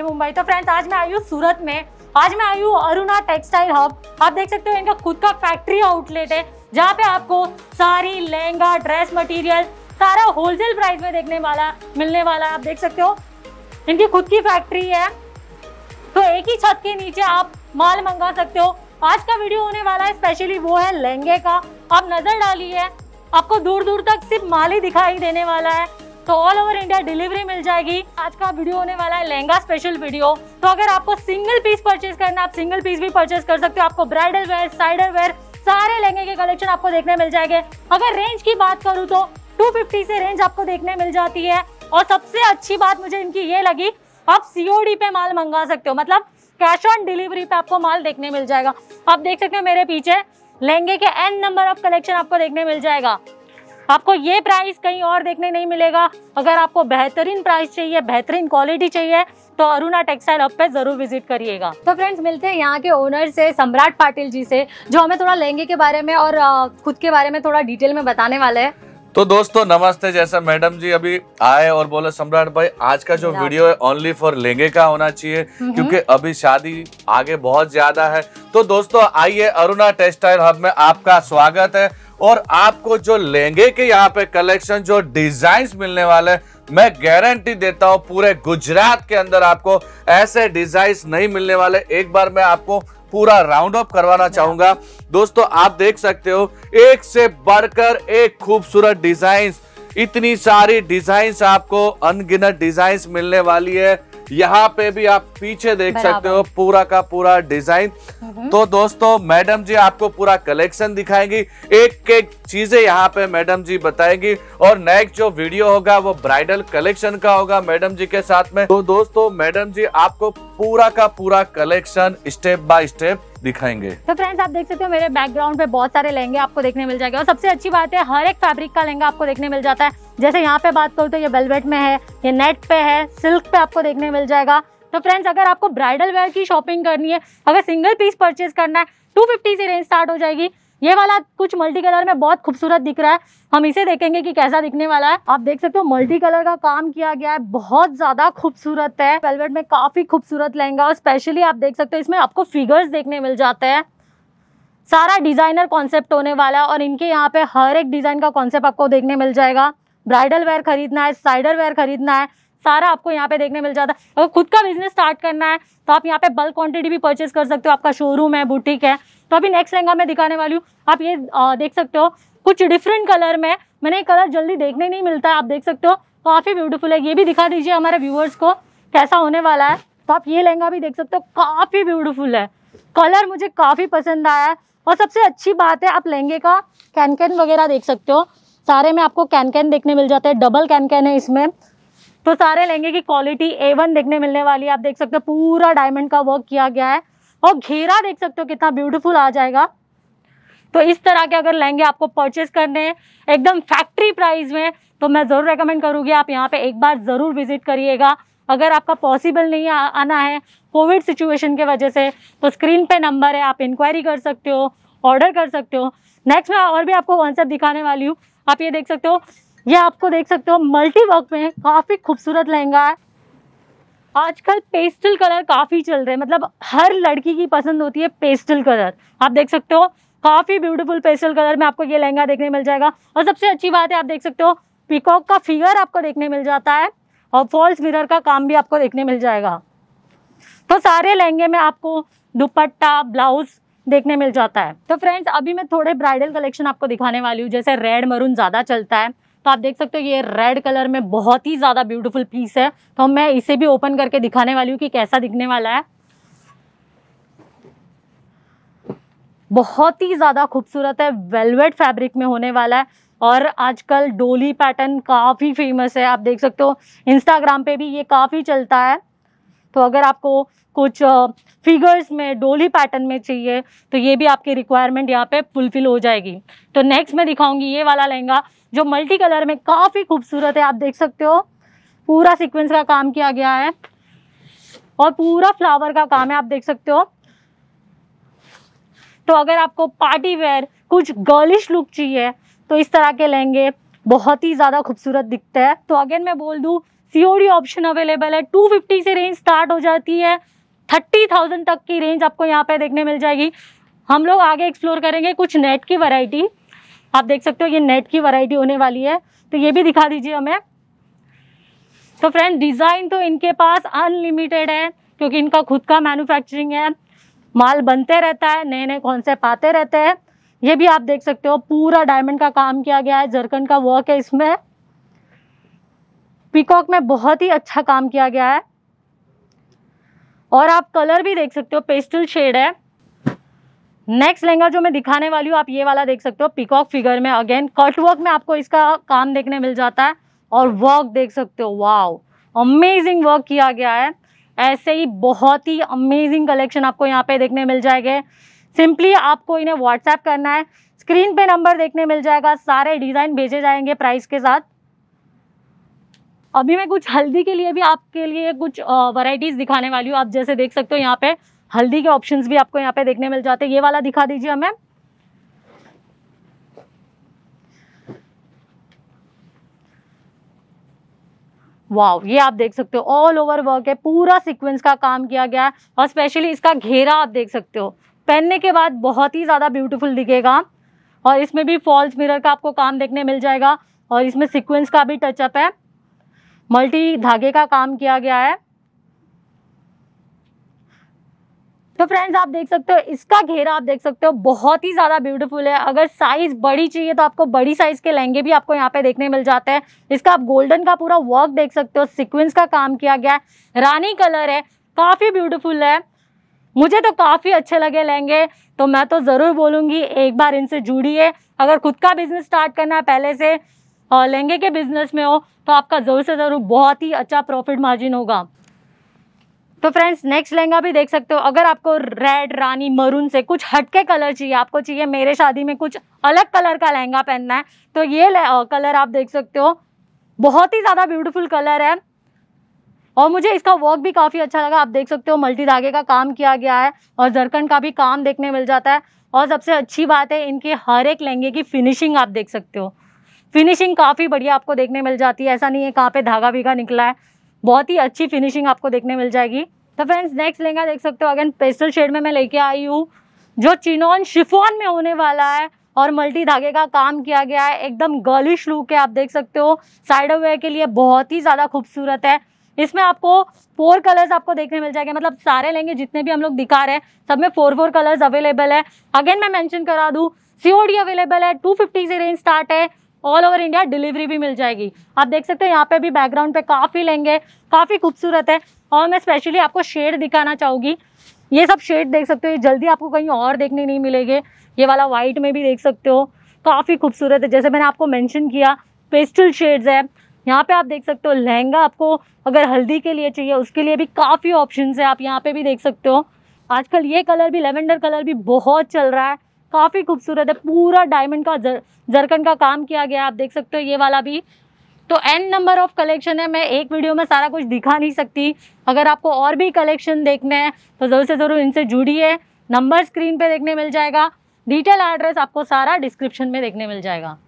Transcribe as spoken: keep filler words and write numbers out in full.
नई मुंबई। तो फ्रेंड्स आज मैं आई हूँ सूरत में। आज मैं आई हूँ अरुणा टेक्सटाइल हब। आप देख सकते हो इनका खुद का फैक्ट्री आउटलेट है जहाँ पे आपको सारी लहंगा ड्रेस मटेरियल सारा होलसेल प्राइस में देखने वाला मिलने वाला है। आप देख सकते हो इनकी खुद की फैक्ट्री है, तो एक ही छत के नीचे आप माल मंगा सकते हो। आज का वीडियो होने वाला है स्पेशली वो है लहंगे का। आप नजर डालिए, आपको दूर दूर तक सिर्फ माल ही दिखाई देने वाला है, तो ऑल ओवर इंडिया डिलीवरी मिल जाएगी। आज का वीडियो होने वाला है लहंगा स्पेशल वीडियो। तो अगर आपको सिंगल पीस परचेज करना है आप सिंगल पीस भी परचेज कर सकते हो। आपको ब्राइडल वेयर, साइडर वेयर सारे लहंगे के कलेक्शन आपको देखने मिल जाएंगे। अगर रेंज की बात करूँ तो दो सौ पचास से रेंज आपको देखने मिल जाती है। और सबसे अच्छी बात मुझे इनकी ये लगी, आप सीओडी पे माल मंगा सकते हो, मतलब कैश ऑन डिलीवरी पे आपको माल देखने मिल जाएगा। आप देख सकते हो मेरे पीछे लहंगे के एन नंबर ऑफ कलेक्शन आपको देखने मिल जाएगा। आपको ये प्राइस कहीं और देखने नहीं मिलेगा। अगर आपको बेहतरीन प्राइस चाहिए, बेहतरीन क्वालिटी चाहिए तो अरुणा टेक्सटाइल हब पे जरूर विजिट करिएगा। तो फ्रेंड्स मिलते हैं यहाँ के ओनर से, सम्राट पाटिल जी से, जो हमें थोड़ा लहंगे के बारे में और खुद के बारे में थोड़ा डिटेल में बताने वाले हैं। तो दोस्तों नमस्ते। जैसा मैडम जी अभी आए और बोले सम्राट भाई आज का जो वीडियो है ओनली फॉर लहंगे का होना चाहिए क्योंकि अभी शादी आगे बहुत ज्यादा है। तो दोस्तों आइए, अरुणा टेक्सटाइल हब में आपका स्वागत है। और आपको जो लहंगे के यहाँ पे कलेक्शन जो डिजाइन्स मिलने वाले हैं, मैं गारंटी देता हूँ पूरे गुजरात के अंदर आपको ऐसे डिजाइन्स नहीं मिलने वाले। एक बार मैं आपको पूरा राउंड अप करवाना चाहूंगा। दोस्तों आप देख सकते हो एक से बढ़कर एक खूबसूरत डिजाइन्स, इतनी सारी डिजाइन्स आपको अनगिनत डिजाइन्स मिलने वाली है। यहाँ पे भी आप पीछे देख सकते हो पूरा का पूरा डिजाइन। तो दोस्तों मैडम जी आपको पूरा कलेक्शन दिखाएंगी, एक एक चीजें यहाँ पे मैडम जी बताएंगी। और नेक्स्ट जो वीडियो होगा वो ब्राइडल कलेक्शन का होगा मैडम जी के साथ में। तो दोस्तों मैडम जी आपको पूरा का पूरा कलेक्शन स्टेप बाय स्टेप दिखाएंगे। तो फ्रेंड्स आप देख सकते हो मेरे बैकग्राउंड पे बहुत सारे लहंगे आपको देखने मिल जाएंगे। और सबसे अच्छी बात है हर एक फैब्रिक का लहंगा आपको देखने मिल जाता है। जैसे यहाँ पे बात करूँ तो ये वेलवेट में है, ये नेट पे है, सिल्क पे आपको देखने मिल जाएगा। तो फ्रेंड्स अगर आपको ब्राइडल वेयर की शॉपिंग करनी है, अगर सिंगल पीस परचेज करना है, दो सौ पचास से रेंज स्टार्ट हो जाएगी। ये वाला कुछ मल्टी कलर में बहुत खूबसूरत दिख रहा है, हम इसे देखेंगे कि कैसा दिखने वाला है। आप देख सकते हो मल्टी कलर का काम किया गया है, बहुत ज्यादा खूबसूरत है। वेलवेट में काफी खूबसूरत लहंगा। और स्पेशली आप देख सकते हो इसमें आपको फिगर्स देखने मिल जाते हैं। सारा डिजाइनर कॉन्सेप्ट होने वाला है और इनके यहाँ पे हर एक डिजाइन का कॉन्सेप्ट आपको देखने मिल जाएगा। ब्राइडल वेयर खरीदना है, साइडर वेयर खरीदना है, सारा आपको यहाँ पे देखने मिल जाता है। अगर खुद का बिजनेस स्टार्ट करना है तो आप यहाँ पे बल्क क्वांटिटी भी परचेज कर सकते हो। आपका शोरूम है, बुटीक है। तो अभी नेक्स्ट लहंगा मैं दिखाने वाली हूँ। आप ये आ, देख सकते हो कुछ डिफरेंट कलर में, मैंने ये कलर जल्दी देखने नहीं मिलता है। आप देख सकते हो काफी ब्यूटीफुल है। ये भी दिखा दीजिए हमारे व्यूअर्स को कैसा होने वाला है। तो आप ये लहंगा भी देख सकते हो, काफी ब्यूटीफुल है। कलर मुझे काफी पसंद आया है। और सबसे अच्छी बात है आप लहंगे का कैन कैन वगैरह देख सकते हो, सारे में आपको कैन कैन देखने मिल जाते हैं। डबल कैन कैन है इसमें। तो सारे लहंगे की क्वालिटी ए वन देखने मिलने वाली है। आप देख सकते हो पूरा डायमंड का वर्क किया गया है और घेरा देख सकते हो कितना ब्यूटीफुल आ जाएगा। तो इस तरह के अगर लहंगे आपको परचेस करने हैं एकदम फैक्ट्री प्राइस में, तो मैं जरूर रेकमेंड करूंगी आप यहाँ पे एक बार जरूर विजिट करिएगा। अगर आपका पॉसिबल नहीं आ, आना है कोविड सिचुएशन के वजह से, तो स्क्रीन पे नंबर है, आप इंक्वायरी कर सकते हो, ऑर्डर कर सकते हो। नेक्स्ट मैं और भी आपको कॉन्सेप्ट दिखाने वाली हूँ। आप ये देख सकते हो, ये आपको देख सकते हो मल्टी वर्क में काफी खूबसूरत लहंगा है। आजकल पेस्टल कलर काफी चल रहे हैं, मतलब हर लड़की की पसंद होती है पेस्टल कलर। आप देख सकते हो काफी ब्यूटीफुल पेस्टल कलर में आपको ये लहंगा देखने मिल जाएगा। और सबसे अच्छी बात है आप देख सकते हो पीकॉक का फिगर आपको देखने मिल जाता है और फॉल्स मिरर का काम भी आपको देखने मिल जाएगा। तो सारे लहंगे में आपको दुपट्टा, ब्लाउज देखने मिल जाता है। तो फ्रेंड्स अभी मैं थोड़े ब्राइडल कलेक्शन आपको दिखाने वाली हूँ। जैसे रेड मरून ज्यादा चलता है, तो आप देख सकते हो ये रेड कलर में बहुत ही ज्यादा ब्यूटीफुल पीस है। तो मैं इसे भी ओपन करके दिखाने वाली हूँ कि कैसा दिखने वाला है। बहुत ही ज्यादा खूबसूरत है, वेलवेट फैब्रिक में होने वाला है। और आजकल डोली पैटर्न काफी फेमस है। आप देख सकते हो इंस्टाग्राम पे भी ये काफी चलता है। तो अगर आपको कुछ फिगर्स में डोली पैटर्न में चाहिए तो ये भी आपकी रिक्वायरमेंट यहाँ पे फुलफिल हो जाएगी। तो नेक्स्ट मैं दिखाऊंगी ये वाला लहंगा जो मल्टी कलर में काफी खूबसूरत है। आप देख सकते हो पूरा सीक्वेंस का काम किया गया है और पूरा फ्लावर का काम है। आप देख सकते हो। तो अगर आपको पार्टी वेयर कुछ गर्लिश लुक चाहिए तो इस तरह के लहंगे बहुत ही ज्यादा खूबसूरत दिखते हैं। तो अगेन मैं बोल दूं सीओडी ऑप्शन अवेलेबल है। टू फिफ्टी से रेंज स्टार्ट हो जाती है, थर्टी थाउजेंड तक की रेंज आपको यहाँ पे देखने मिल जाएगी। हम लोग आगे एक्सप्लोर करेंगे कुछ नेट की वैरायटी। आप देख सकते हो ये नेट की वैरायटी होने वाली है, तो ये भी दिखा दीजिए हमें। तो फ्रेंड डिज़ाइन तो इनके पास अनलिमिटेड है, क्योंकि इनका खुद का मैन्युफैक्चरिंग है, माल बनते रहता है, नए नए कॉन्सेप्ट आते रहते हैं। ये भी आप देख सकते हो पूरा डायमंड का काम किया गया है, जरकन का वर्क है इसमें, पीकॉक में बहुत ही अच्छा काम किया गया है। और आप कलर भी देख सकते हो, पेस्टल शेड है। नेक्स्ट लहंगा जो मैं दिखाने वाली हूँ, आप ये वाला देख सकते हो, पीकॉक फिगर में, अगेन कट वर्क में आपको इसका काम देखने मिल जाता है। और वर्क देख सकते हो, वाओ अमेजिंग वर्क किया गया है। ऐसे ही बहुत ही अमेजिंग कलेक्शन आपको यहाँ पे देखने मिल जाएंगे। सिंपली आपको इन्हें व्हाट्सएप करना है, स्क्रीन पे नंबर देखने मिल जाएगा, सारे डिजाइन भेजे जाएंगे प्राइस के साथ। अभी मैं कुछ हल्दी के लिए भी आपके लिए कुछ वैरायटीज दिखाने वाली हूँ। आप जैसे देख सकते हो यहाँ पे हल्दी के ऑप्शंस भी आपको यहाँ पे देखने मिल जाते हैं। ये वाला दिखा दीजिए हमें। वाव, ये आप देख सकते हो ऑल ओवर वर्क है, पूरा सीक्वेंस का काम किया गया है। और स्पेशली इसका घेरा आप देख सकते हो, पहनने के बाद बहुत ही ज्यादा ब्यूटीफुल दिखेगा। और इसमें भी फॉल्स मिरर का आपको काम देखने मिल जाएगा, और इसमें सीक्वेंस का भी टचअप है, मल्टी धागे का काम किया गया है। तो फ्रेंड्स आप देख सकते हो इसका घेरा आप देख सकते हो बहुत ही ज्यादा ब्यूटीफुल है। अगर साइज बड़ी चाहिए तो आपको बड़ी साइज के लहंगे भी आपको यहाँ पे देखने मिल जाते हैं। इसका आप गोल्डन का पूरा वर्क देख सकते हो, सीक्वेंस का काम किया गया है, रानी कलर है, काफी ब्यूटीफुल है। मुझे तो काफी अच्छे लगे लहंगे, तो मैं तो जरूर बोलूंगी एक बार इनसे जुड़िए। अगर खुद का बिजनेस स्टार्ट करना है, पहले से और लहंगे के बिजनेस में हो, तो आपका जरूर से जरूर बहुत ही अच्छा प्रॉफिट मार्जिन होगा। तो फ्रेंड्स नेक्स्ट लहंगा भी देख सकते हो। अगर आपको रेड, रानी, मरून से कुछ हटके कलर चाहिए, आपको चाहिए मेरे शादी में कुछ अलग कलर का लहंगा पहनना है, तो ये कलर आप देख सकते हो, बहुत ही ज्यादा ब्यूटीफुल कलर है। और मुझे इसका वर्क भी काफी अच्छा लगा। आप देख सकते हो मल्टी धागे का काम किया गया है, और जरकन का भी काम देखने मिल जाता है। और सबसे अच्छी बात है इनके हर एक लहंगे की फिनिशिंग आप देख सकते हो, फिनिशिंग काफी बढ़िया आपको देखने मिल जाती है। ऐसा नहीं है कहाँ पे धागा भीगा निकला है, बहुत ही अच्छी फिनिशिंग आपको देखने मिल जाएगी। तो फ्रेंड्स नेक्स्ट लहंगा देख सकते हो, अगेन पेस्टल शेड में मैं लेके आई हूँ, जो चिनॉन शिफॉन में होने वाला है, और मल्टी धागे का काम किया गया है, एकदम गर्लिश लुक है। आप देख सकते हो साइड वेयर के लिए बहुत ही ज्यादा खूबसूरत है। इसमें आपको फोर कलर्स आपको देखने मिल जाएंगे, मतलब सारे लहंगे जितने भी हम लोग दिखा रहे हैं सब में फोर फोर कलर्स अवेलेबल है। अगेन मैं मेंशन करा दूं, सीओडी अवेलेबल है, टू फिफ्टी से रेंज स्टार्ट है, ऑल ओवर इंडिया डिलीवरी भी मिल जाएगी। आप देख सकते हो यहाँ पे भी बैकग्राउंड पे काफी लहंगे, काफी खूबसूरत है। और मैं स्पेशली आपको शेड दिखाना चाहूंगी, ये सब शेड देख सकते हो, ये जल्दी आपको कहीं और देखने नहीं मिलेंगे। ये वाला व्हाइट में भी देख सकते हो, काफी खूबसूरत है। जैसे मैंने आपको मेंशन किया पेस्टल शेड्स है। यहाँ पे आप देख सकते हो लहंगा आपको अगर हल्दी के लिए चाहिए उसके लिए भी काफी ऑप्शंस है, आप यहाँ पे भी देख सकते हो। आजकल ये कलर भी, लेवेंडर कलर भी बहुत चल रहा है, काफी खूबसूरत है, पूरा डायमंड का जर, जरकन का काम किया गया है। आप देख सकते हो ये वाला भी। तो एन नंबर ऑफ कलेक्शन है, मैं एक वीडियो में सारा कुछ दिखा नहीं सकती। अगर आपको और भी कलेक्शन देखने हैं तो जरूर से जरूर इनसे जुड़िए। नंबर स्क्रीन पे देखने मिल जाएगा, डिटेल एड्रेस आपको सारा डिस्क्रिप्शन में देखने मिल जाएगा।